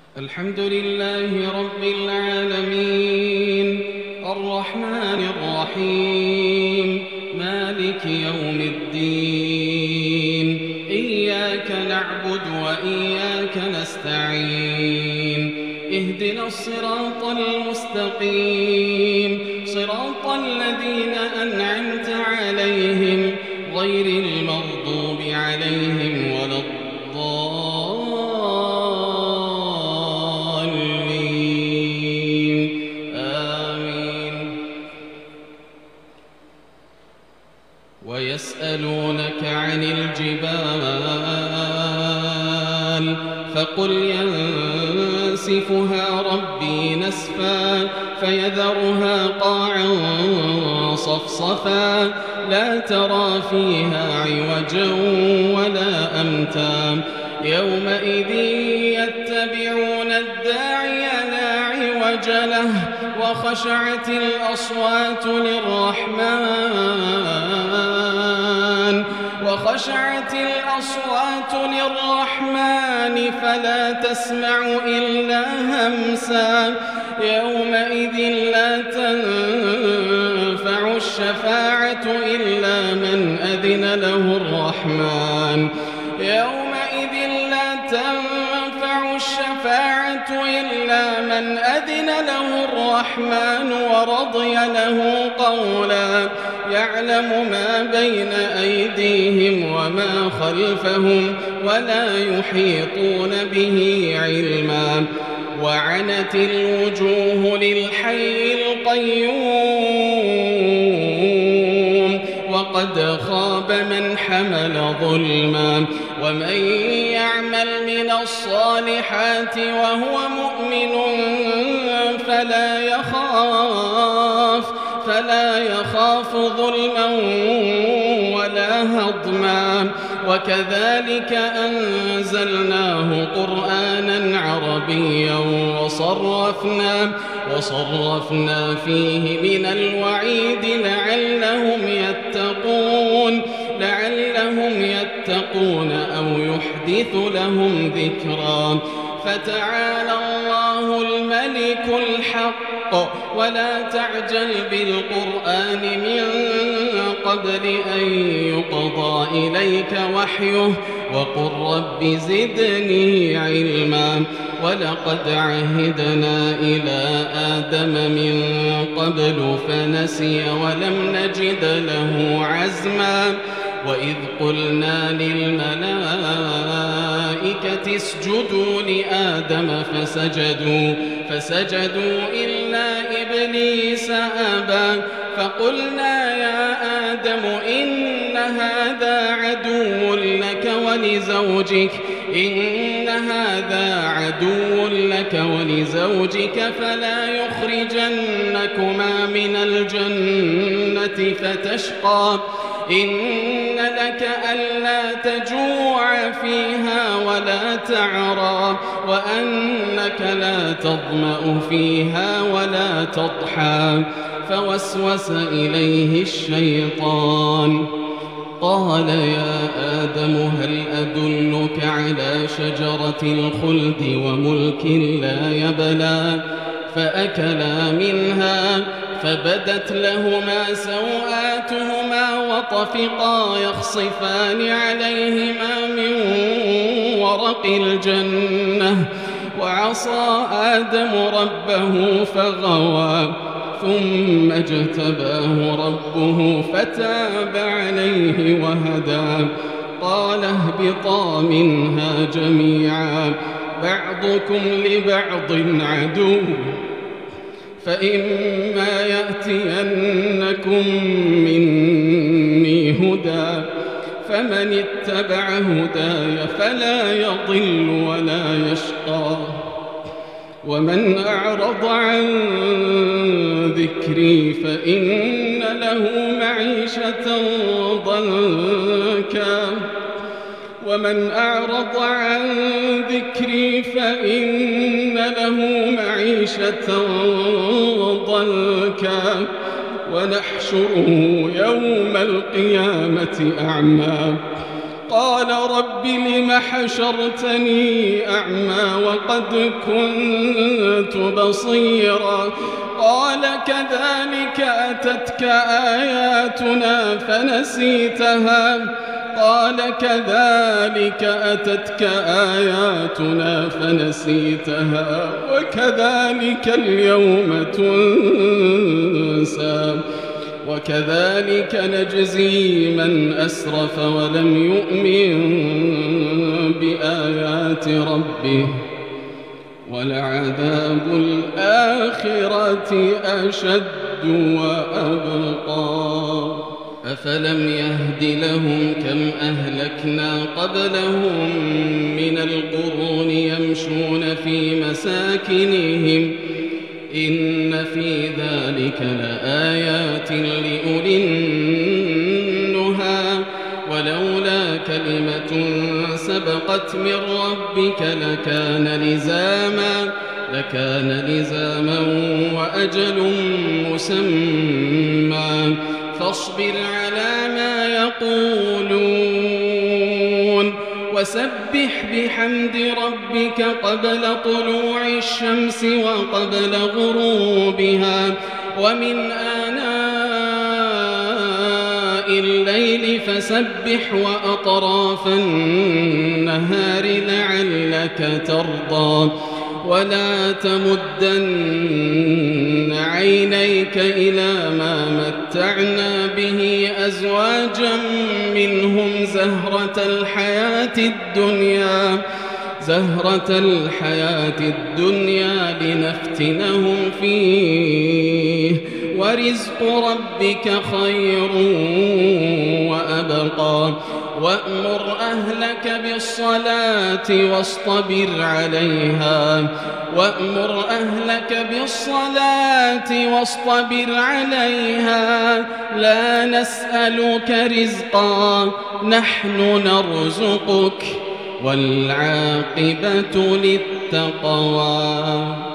الحمد لله رب العالمين الرحمن الرحيم مالك يوم الدين إياك نعبد وإياك نستعين اهدنا الصراط المستقيم صراط الذين أنعمت عليهم غير المغضوب عليهم ولا الضالين آمين. ويسألونك عن الجبال فقل ينسفها ربي نسفا فيذرها قاعا صفصفا لا ترى فيها عوجا ولا أمتا يومئذ يتبعون الداعي لا عوج له وخشعت الأصوات للرحمن فلا تسمع إلا همسا يومئذ لا تنفع الشفاعة إلا من أذن له الرحمن ورضي له قولا يعلم ما بين أيديهم وما خلفهم ولا يحيطون به علما وعنت الوجوه للحي القيوم وقد خاب من حمل ظلما ومن يعمل من الصالحات وهو مؤمن فلا يخاف ظلما ولا هضما وكذلك أنزلناه قرآنا عربيا وصرفنا فيه من الوعيد لعلهم يتقون أو يحدث لهم ذكرا فتعالى الله الملك الحق ولا تعجل بالقرآن من قبل أن يقضى إليك وحيه وقل رب زدني علما ولقد عهدنا إلى آدم من قبل فنسي ولم نجد له عزما وإذ قلنا للملائكة اسجدوا لآدم فسجدوا إلا إبليس أبى فقلنا يا آدم إن هذا عدو لك ولزوجك فلا يخرجنكما من الجنة فتشقى إن لك ألا تجوع فيها ولا تعرى وأنك لا تظمأ فيها ولا تضحى فوسوس إليه الشيطان قال يا آدم هل أدلك على شجرة الخلد وملك لا يبلى فأكلا منها فبدت لهما سوآتهما وطفقا يخصفان عليهما من ورق الجنة وعصى آدم ربه فغوى ثم اجتباه ربه فتاب عليه وهدى قال اهبطا منها جميعا بعضكم لبعض عدو فإما يأتينكم مني هدى فمن اتبع هداي فلا يضل ولا يشقى ومن أعرض عن ذكري فإن له معيشة ضنكا ونحشره يوم القيامة أعمى قال رب لم حشرتني أعمى وقد كنت بصيرا قال كذلك أتتك آياتنا فنسيتها وكذلك اليوم تنسى وكذلك نجزي من أسرف ولم يؤمن بآيات ربه ولعذاب الآخرة أشد وأبقى أفلم يهد لهم كم أهلكنا قبلهم من القرون يمشون في مساكنهم إن في ذلك لآيات لأولي النهى ولولا كلمة سبقت من ربك لكان لزاما وأجل مسمى فاصبر على ما يقولون وسبح بحمد ربك قبل طلوع الشمس وقبل غروبها ومن آناء الليل فسبح وأطراف النهار لعلك ترضى ولا تمدن عينيك إلى ما متعنا به أزواجا منهم زهرة الحياة الدنيا لنفتنهم فيه ورزق ربك خير وأبقى وأمر أهلك بالصلاة واصطبر عليها لا نسألك رزقا نحن نرزقك والعاقبة للتقوى.